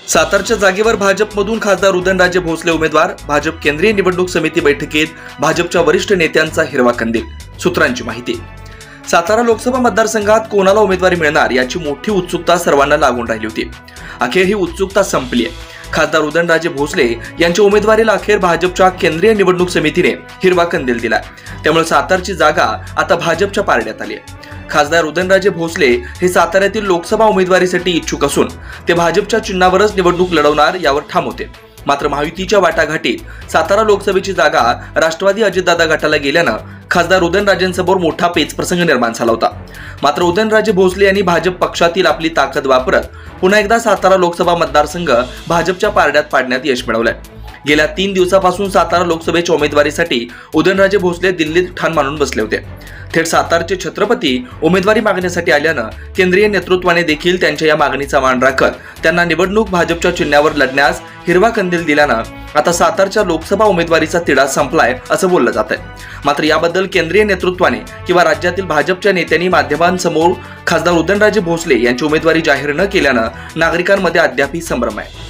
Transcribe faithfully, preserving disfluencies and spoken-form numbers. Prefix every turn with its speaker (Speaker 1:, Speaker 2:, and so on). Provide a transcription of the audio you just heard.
Speaker 1: सातारच्या जागेवर भाजपमधून खासदार उदयनराजे भोसले उमेदवार. भाजप केंद्रीय निवडणूक समिती बैठकीत भाजपच्या वरिष्ठ नेत्यांचा हिरवा कंदील. सूत्रांची माहिती. सातारा लोकसभा मतदारसंघात कोणाला उमेदवारी मिळणार याची मोठी उत्सुकता सर्वांना लागून राहिली होती. अखेर ही उत्सुकता संपली आहे. खासदार उदयनराजे भोसले यांच्या उमेदवारीला अखेर भाजपच्या केंद्रीय निवडणूक समितीने हिरवा कंदील दिला. त्यामुळे सातारची जागा आता भाजपच्या पारड्यात आली आहे. खासदार उदयनराजे भोसले हे साताऱ्यातील लोकसभा उमेदवारीसाठी इच्छुक असून ते भाजपच्या चिन्हावरच निवडणूक लढवणार यावर ठाम होते. मात्र महायुतीच्या वाटाघाटीत सातारा लोकसभेची जागा राष्ट्रवादी अजितदादा गटाला गेल्यानं खासदार उदयनराजेंसमोर मोठा पेचप्रसंग निर्माण झाला होता. मात्र उदयनराजे भोसले यांनी भाजप पक्षातील आपली ताकद वापरत पुन्हा एकदा सातारा लोकसभा मतदारसंघ भाजपच्या पारड्यात पाडण्यात यश मिळवलंय. गेल्या तीन दिवसापासून सातारा लोकसभेच्या उमेदवारीसाठी उदयनराजे भोसले दिल्लीत ठाण मांडून बसले होते. थेट सातारचे छत्रपती उमेदवारी मागण्यासाठी आल्यानं केंद्रीय नेतृत्वाने देखील त्यांच्या या मागणीचा मान राखत त्यांना निवडणूक भाजपच्या चिन्हावर लढण्यास हिरवा कंदील दिल्यानं आता सातारच्या लोकसभा उमेदवारीचा तिढा संपलाय असं बोललं जात आहे. मात्र याबद्दल केंद्रीय नेतृत्वाने किंवा राज्यातील भाजपच्या नेत्यांनी माध्यमांसमोर खासदार उदयनराजे भोसले यांची उमेदवारी जाहीर न केल्यानं नागरिकांमध्ये अद्यापही संभ्रम आहे.